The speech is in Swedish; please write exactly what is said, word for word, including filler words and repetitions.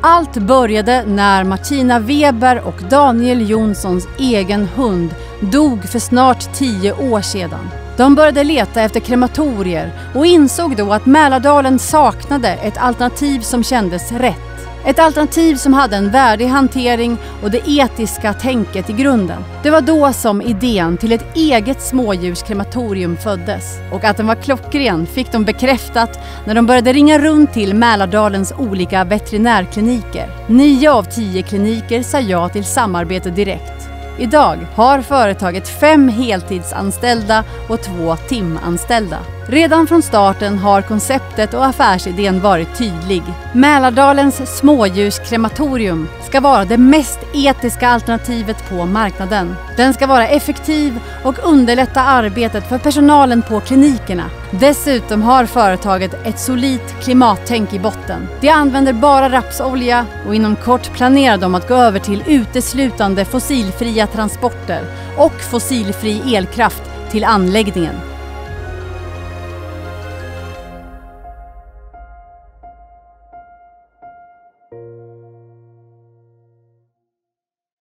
Allt började när Martina Weber och Daniel Jonssons egen hund dog för snart tio år sedan. De började leta efter krematorier och insåg då att Mälardalen saknade ett alternativ som kändes rätt. Ett alternativ som hade en värdig hantering och det etiska tänket i grunden. Det var då som idén till ett eget smådjurskrematorium föddes. Och att den var klockren fick de bekräftat när de började ringa runt till Mälardalens olika veterinärkliniker. Nio av tio kliniker sa ja till samarbete direkt. Idag har företaget fem heltidsanställda och två timanställda. Redan från starten har konceptet och affärsidén varit tydlig. Mälardalens smådjurskrematorium ska vara det mest etiska alternativet på marknaden. Den ska vara effektiv och underlätta arbetet för personalen på klinikerna. Dessutom har företaget ett solidt klimattänk i botten. De använder bara rapsolja och inom kort planerar de att gå över till uteslutande fossilfria transporter och fossilfri elkraft till anläggningen.